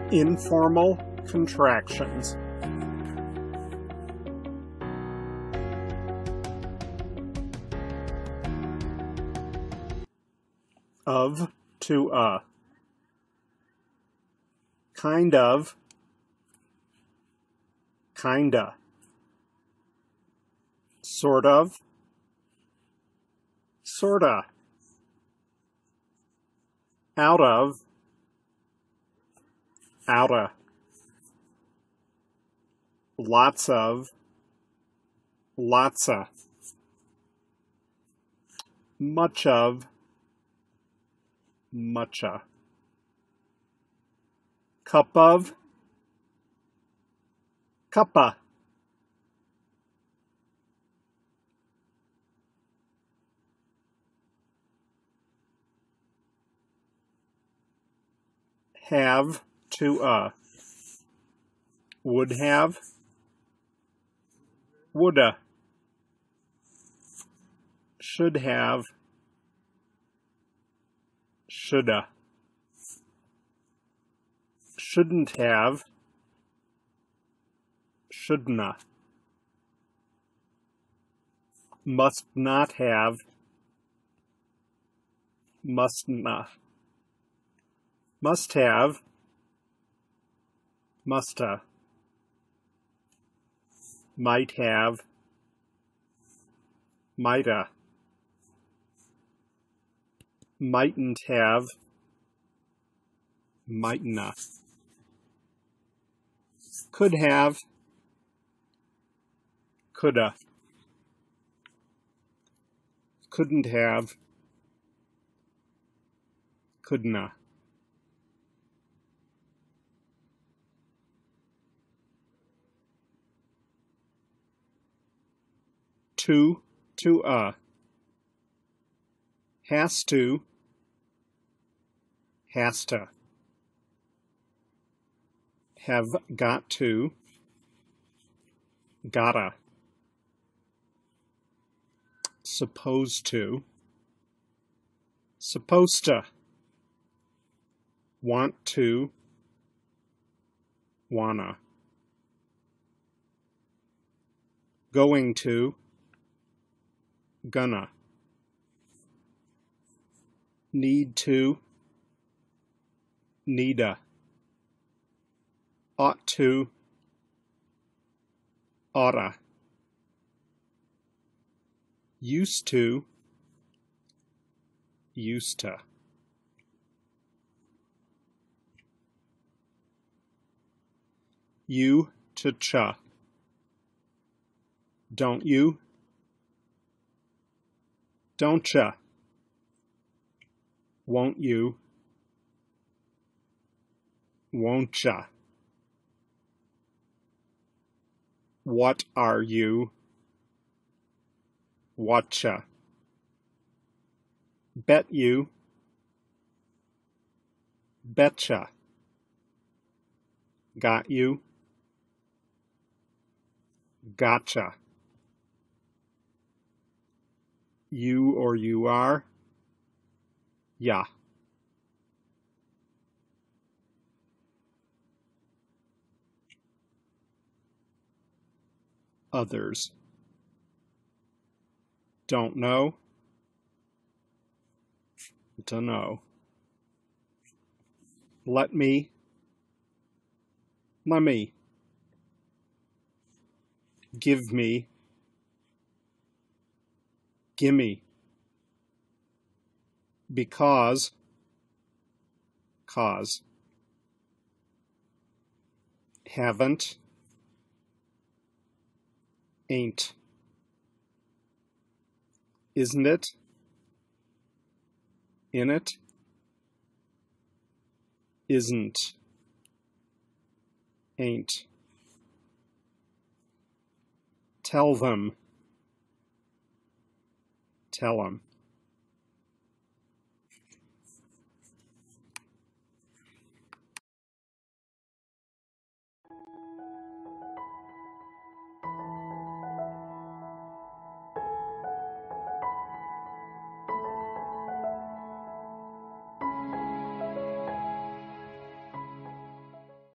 Informal contractions. Of to a. Kind of, kinda. Sort of, sorta. Out of, outta. Lots of, lotsa. Much of, mucha. Cup of, cuppa. Have to a. Would have, woulda. Should have, shoulda. Shouldn't have, shouldna. Must not have, mustna. Must have, musta. Might have, mighta. Mightn't have, mightna. Could have, coulda. Couldn't have, couldna. To a. Has to, hasta. Have got to, gotta. Supposed to, supposed to. Want to, wanna. Going to, gonna. Need to, needa. Ought to, oughta. Used to, useta. You to cha. Don't you? Don't ya? Won't you? Won't ya? What are you? Whatcha? Bet you? Betcha. Got you? Gotcha. You or you are? Yeah. Others. Don't know. Dunno. Let me. Lemme. Give me. Gimme. Because. Cause. Haven't. Ain't. Isn't it? In it? Isn't. Ain't. Tell them. Tell 'em.